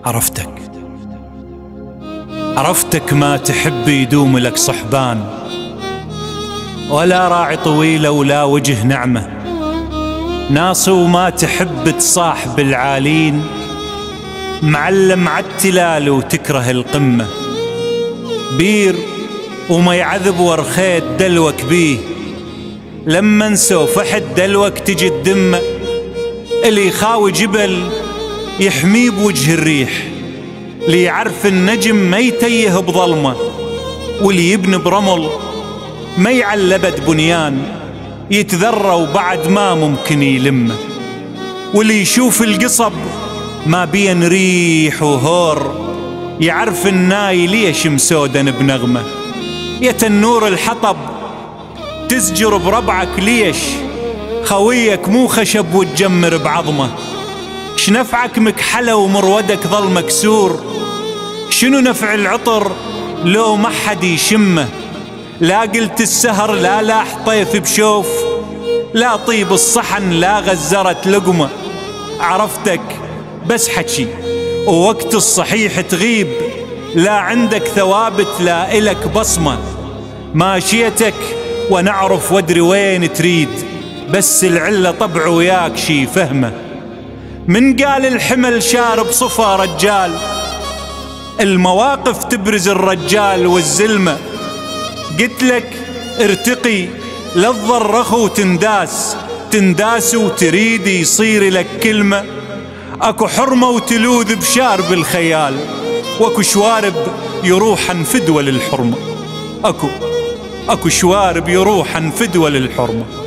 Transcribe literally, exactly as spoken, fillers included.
عرفتك عرفتك ما تحب يدوم لك صحبان، ولا راعي طويلة ولا وجه نعمة، ناصي وما تحب تصاحب العالين، معلم عالتلال وتكره القمة، بير وما يعذب ورخيت دلوك بيه، لما انسوا فحد دلوك تجي الدمة، اللي يخاوي جبل يحميه بوجه الريح، اللي يعرف النجم ما يتيه بظلمه، واللي يبني برمل ما يعلبد بنيان، يتذرى وبعد ما ممكن يلمه، واللي يشوف القصب ما بين ريح وهور، يعرف الناي ليش مسودن بنغمه، يا تنور الحطب تزجر بربعك ليش، خويك مو خشب وتجمر بعظمه، شنفعك مكحلة ومرودك ظل مكسور، شنو نفع العطر لو ما حد يشمه، لا قلت السهر لا لاح طيف بشوف، لا طيب الصحن لا غزرت لقمة، عرفتك بس حكي ووقت الصحيح تغيب، لا عندك ثوابت لا إلك بصمة، ماشيتك ونعرف وادري وين تريد، بس العلة طبع وياك شي فهمه، من قال الحمل شارب صفا رجال، المواقف تبرز الرجال والزلمة، قلت لك ارتقي لا تضرخ وتنداس، تنداس وتريد يصير لك كلمة، اكو حرمة وتلوذ بشارب الخيال، واكو شوارب يروحن فدوى للحرمة، اكو اكو شوارب يروحن فدوى للحرمة.